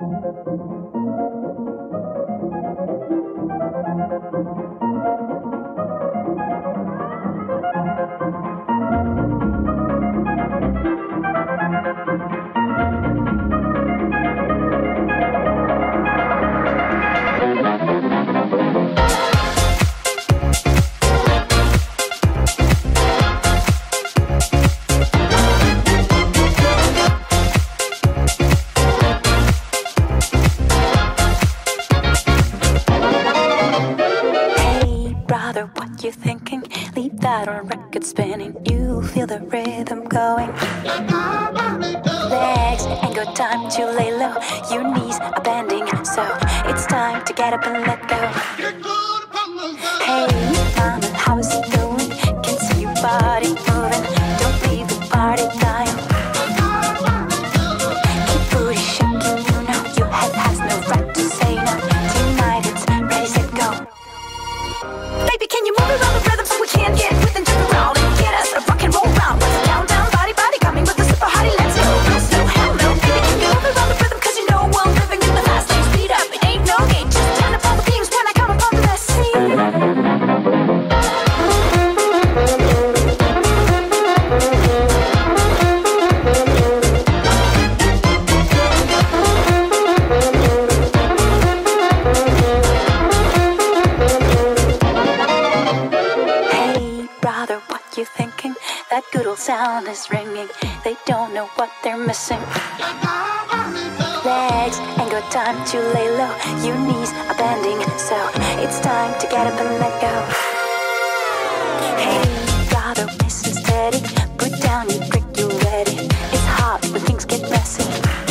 You thinking? Leave that on record spinning. You feel the rhythm going. Legs ain't got time to lay low. Your knees are bending, so it's time to get up and let go. Hey, mama, how is it going? Can see your body moving. Don't leave the party dying. Keep booty shaking, you know your head has no right to say no. Tonight it's ready, set, go. Baby, can you move around the rhythm so we can get with and jump around and get us a rock and roll round? Let's countdown, body, body, coming with the super hottie. Let's go, no slow, hell no. Baby, can you move around the rhythm? Cause you know we're living in the fast lane. Speed up, it ain't no game. Just turn up all the beams when I come upon the scene. You thinking that good old sound is ringing? They don't know what they're missing. Legs ain't got time to lay low. Your knees are bending, so it's time to get up and let go. Hey, brother, listen steady. Put down your drink, you ready? It's hot when things get messy.